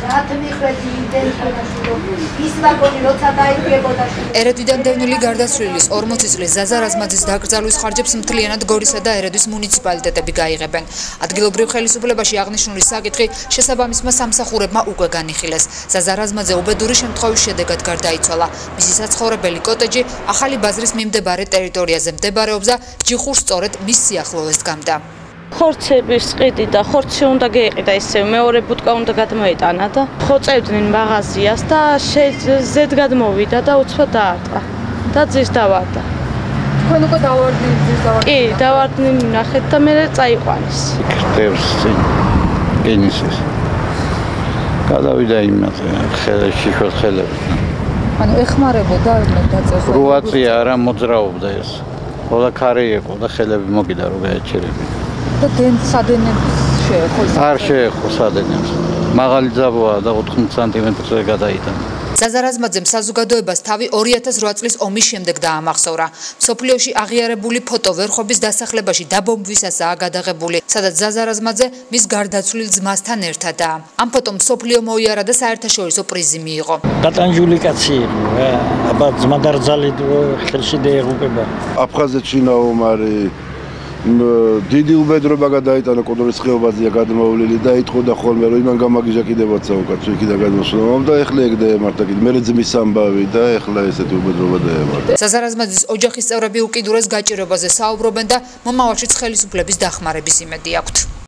ერედვიდან დევნილი გარდაცვლილის 40 წლის ზაზა რაზმაძის დაკრძალვის ხარჯებს მთლიანად გორისა და ერედვის მუნიციპალიტეტები გაიღებენ. ადგილობრივ ხელისუფლებაში აღნიშნული საკითხი შესაბამისმა სამსახურებმა უკვე განიხილეს. ზაზა რაზმაძე უბედური შემთხვევის შედეგად გარდაიცვალა. მისი საცხოვრებელი კოტეჯი ახალი ბაზრის მიმდებარე ტერიტორიაზე მდებარეობს და ჯიხურს სწორედ მის სიახლოვეს დგამდა. ხორცების ყიდი და ხორცი უნდა გაიყიდა ისე მეორე ბუტკა უნდა გადმოეტანა და ხოწევდნენ მაღაზიას და ზედ გადმოვიდა და უცბად დაარტყა და ძის დავარდა. თქვენ უკვე დავარდნით ძის დავარდა? კი, დავარდნით ნახეთ და მე წაიყვანეს. ქრთევს კინისის. გადავიდა იმაზე, შიშველ ხელებს. ანუ ეხმარებოდა დაწესდა. 8 წელი არა მოძრაობდა ეს. ყველა ქარი იყო და ხელები მოკიდა რომ გაეჩერებინა. და სადენებს შეეხო? არ შეეხო სადენებს. მაღალი ძაბოა და 80 სანტიმეტრზე გადაიტანა. ზაზა რაზმაძემ საზოგადოებას თავი 2008 წლის ომის შემდეგ დაამახსოვრა. მსოფლიოში აღიარებული ფოტოვერხობის დასახლებაში დაბომბვისასაა გადაღებული, სადაც ზაზა რაზმაძე მის გარდაცვლილ ძმასთან ერთადაა. ამ ფოტომ მსოფლიო მოიარა და საერთაშორისო პრიზი მიიღო. გატანჯული კაცი იყო, აბა ძმადარძალი ხელში დაეღუპება. აფხაზეთში ნაომარი დიდი უბედრობა გადაიტანა კოდორის ხეობაზეა გადმოვლილი და იტყოდა ხოლმე რომ იმან გამაგიჟა კიდევაცა უკაცო იქიდან გადმოსვლამ და ეხლა ეგ დაემართა კიდე მერე ძმის ამბავი და ეხლა ესეთი უბედრობა დაემართა. ზაზა რაზმაძის ოჯახის წევრები უკიდურეს გაჭირვებაზე საუბრობენ და მომავალშიც ხელისუფლების დახმარების იმედი აქვთ.